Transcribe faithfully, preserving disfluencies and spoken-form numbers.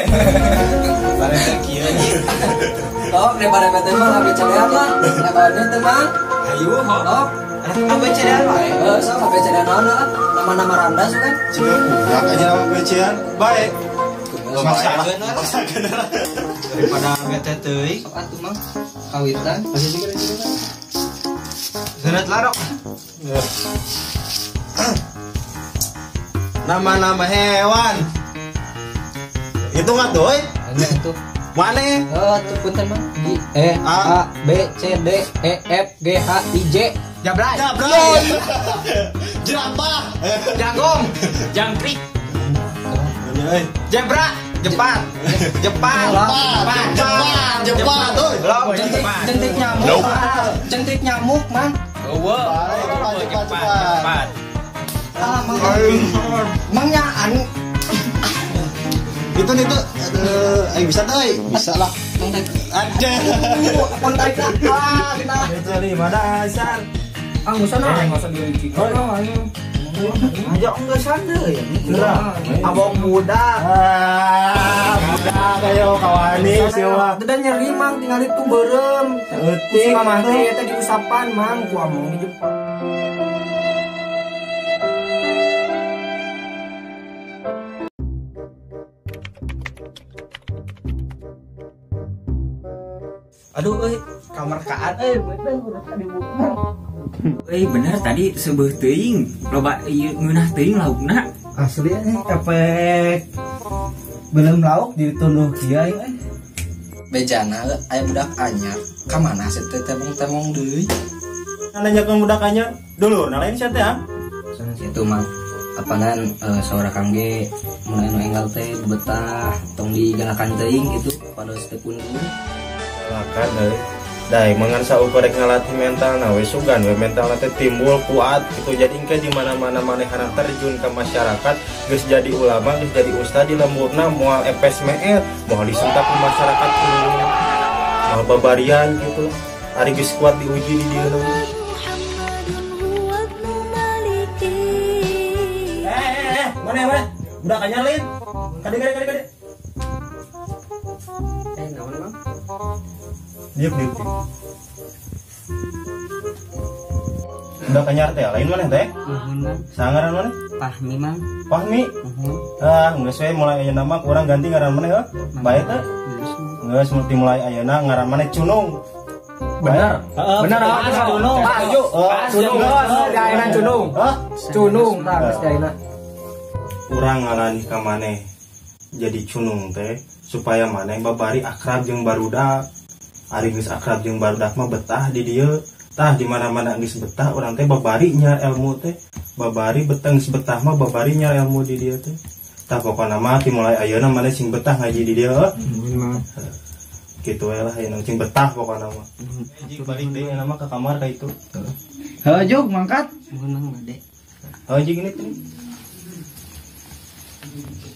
Bareng kieu anjing. Oh, daripada bete mah A B C D mah. Daripada teh mah. Ayo, Oh, A B C D wae. eh sok A B C D naon lah. Nama-nama randas kan. Jika budak aja nama becean baik. Masalah. Daripada bete teuing. Sok atuh mah. Kawitan. Masih juga juga. Sunat larok. Nama-nama hewan. Itu nggak tuh? Ini tuh. Mana? Oh, tuh punten mah. G E A B C D E F G H I J. Jabrai. Jabrai. Jerapah. Jangkung. Jangkrik. Jebra. Jepat. Jepat. Jepat. Jepat. Jepat. Tuh. Jentik, jentik nyamuk. Jentik nyamuk, man. Eueuh. Jepat. Jepat. Ah, mang. Mangyaan. Itu itu. Aduh, ayo bisa deh. Bisa lah. Kontak. Ada. Kontak. Ah, kita. Cari mana asal? Ah, enggak usah nah. Enggak usah dirinci. Oh, ayo. Aja enggak sadar ya. Abang muda. Ah, muda kayak kawani siapa? Udah nyeri mang tinggal itu berem. Euting Mama teh eta diusapan mang ku among di Jepang. Aduh euy, kamar kaan euy, bener udah tadi buka. Eh bener tadi sebuah teuing loba ieu ngeunah teuing laukna. Asli nih capek. Belum lauk ditunuh kieu euy. Bejana aya budak anyar. Ka mana sih teh temong-temong deui? Nanyakeun budak anyar dulu, nah lain sia teh ah. Sana situ mang. Apanan uh, saura kangge mun anu enggal teh betah tong diganakan teuing gitu pada setepun dulu. Makan euy. Dai mangan saukorek ngalatih mental na we sugan we mental teh timbul kuat gitu jadi engke di mana-mana manehana terjun ke masyarakat geus jadi ulama geus jadi ustad di lemburna moal epes meer moal disentak ke masyarakat umum moal babarian gitu ari geus kuat diuji di dieu eh eh eh mana mana budak anyar lain kade kade kade kade Eh, naon mang? diuk diuk diuk udah kenyar teh lain mana teh Nuhun mang. sangaran mana Pahmi mang. Pahmi Nuhun. ah geus we mulai ayeuna mah urang ganti ngaran mana heuh bae teh geus multi mulai ayeuna ngaran mana Cunung Bener. Bener ah Cunung. Setuju Cunung geus daerah Cunung. hah Cunung tah geus daerah. urang ngalani ka maneh jadi Cunung teh supaya maneh babari akrab jeung barudak ari geus akrab jeung barudak mah betah di dieu tah di mana-mana geus betah urang teh babari nyar ilmu teh babari beteng geus betah mah babari nyar ilmu di dieu teh tah pokona mah ti mulai ayeuna maneh sing betah ngaji di dieu kitu we lah ayeuna sing betah pokona mah anjing balik deui nama ka kamar ka itu Heuh juk mangkat. Nuhun mang bade. anjing ini tuh